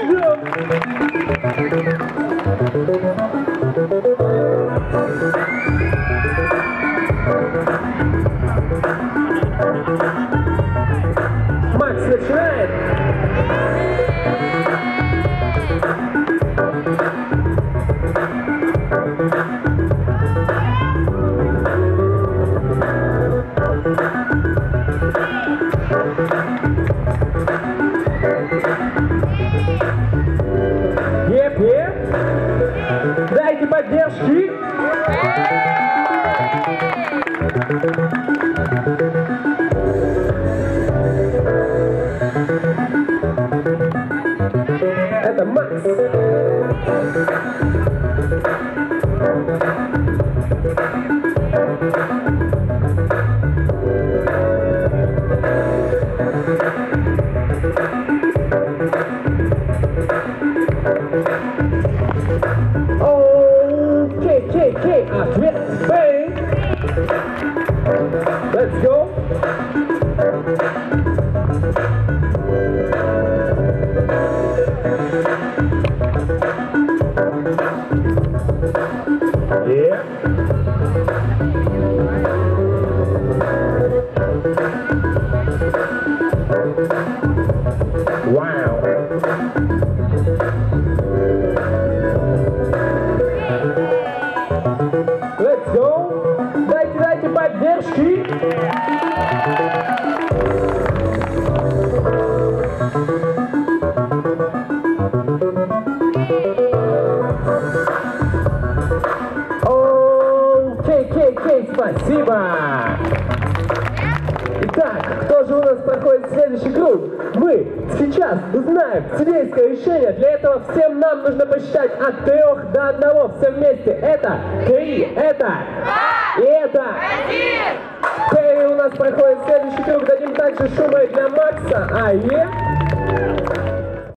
Ждем. Макс начинает. Еп-еп. Дайте поддержки. Это Макс. Окей, ответ Пери. Let's go. Yeah. Wow. Let's go. Дайте поддержки. Окей, спасибо. Итак, кто же у нас проходит следующий круг? Мы сейчас узнаем судейское решение. Для этого всем нам нужно посчитать от 3 до 1. Все вместе. Это 3, это и это 1. Пери у нас проходит следующий круг. Дадим также шума для Макса.